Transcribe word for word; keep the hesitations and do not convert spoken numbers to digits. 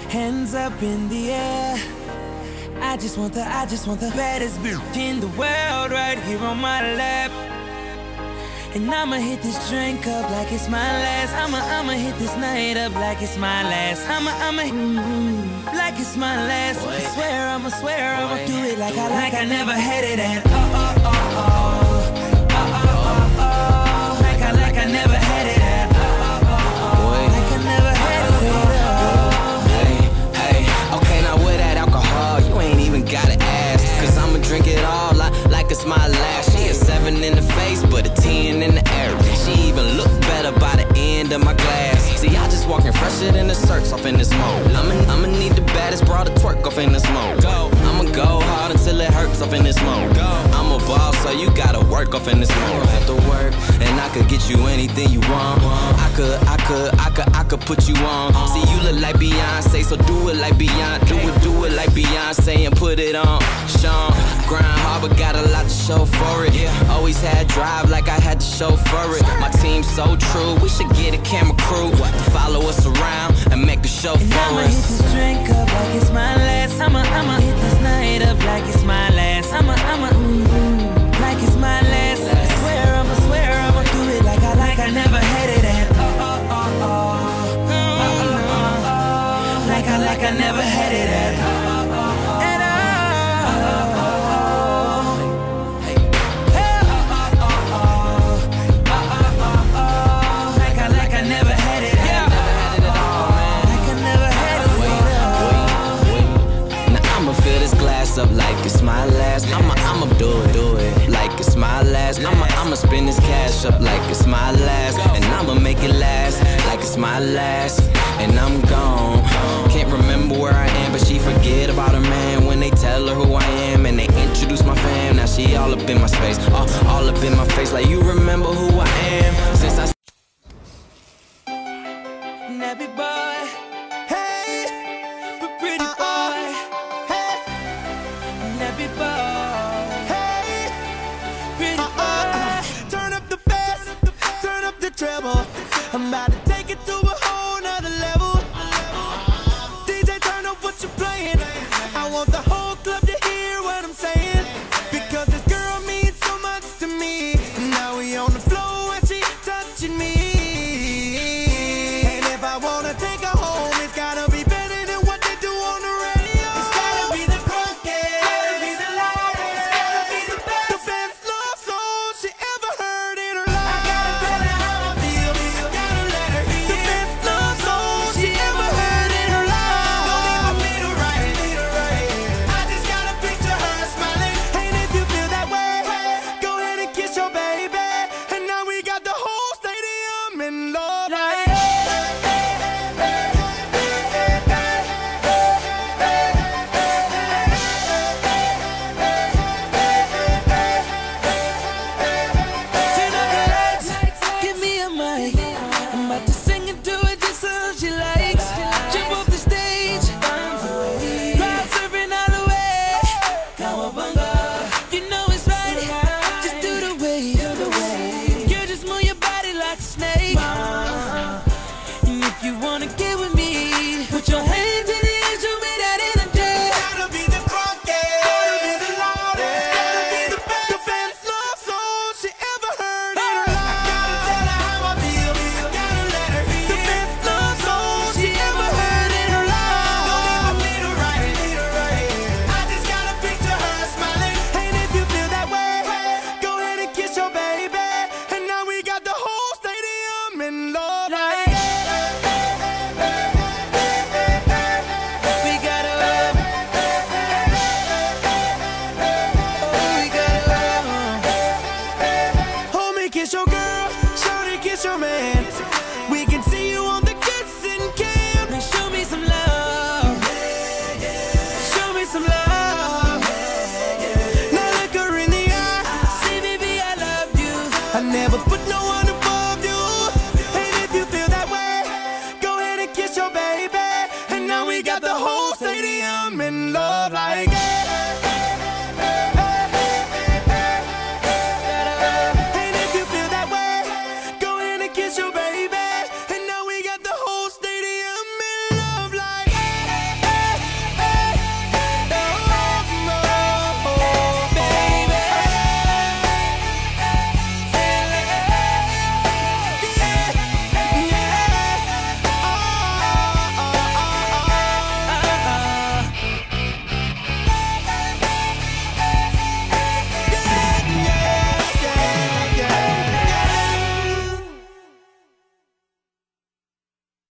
Hands up in the air. I just want the, I just want the baddest bitch in the world right here on my lap. And I'ma hit this drink up like it's my last. I'ma, I'ma hit this night up like it's my last. I'ma, I'ma, mm, like it's my last. I swear, I'ma swear, I'ma do it like I, like I never had it at. Oh, oh, oh, oh, oh, oh, oh, oh. Like I, like I never had it at. Oh, oh, oh, oh. Like I never had it at. Hey, hey, okay, now with that alcohol, you ain't even gotta ask. Cause I'ma drink it all like, like it's my last. She a seven in the face, but a ten in the air. She even look better by the end of my glass. See, I just walking fresher than the circs off in this mode. I'ma, I'ma need the baddest broad to twerk off in this mode. Go, I'ma go hard until it hurts off in this mode. Go, I'm a boss, so you gotta work off in this mode. Have to work, and I could get you anything you want. I could, I could, I could, I could put you on. See, you look like Beyonce, so do it like Beyonce. Do it, do it like Beyonce and put it on. Sean, grind hard, but got a lot to show for it. Always had drive like I had to show for it. My team's so true, we should get a camera crew to follow us around and make a show and for I'ma us. hit this drink up like it's my last. I'ma, I'ma hit this night up like it's my last. I'ma, I'ma, mm, like it's my last. I swear, I'ma swear, I'ma do it like I, like I never had it at. Oh, oh, oh, oh, oh, oh, oh. Like I, like I never had it at. Oh, oh, oh, oh. And oh, up like it's my last. I'ma, I'ma do it, do it like it's my last. I'ma, I'ma spend this cash up like it's my last, and I'ma make it last like it's my last. And I'm gone. Can't remember where I am, but she forget about her man when they tell her who I am and they introduce my fam. Now she all up in my space, all, all up in my face. Like you remember who I am since I. Nappy boy, hey, but pretty boy. Nappy boy, hey, pretty boy. Turn up the bass, turn up the treble. I'm about to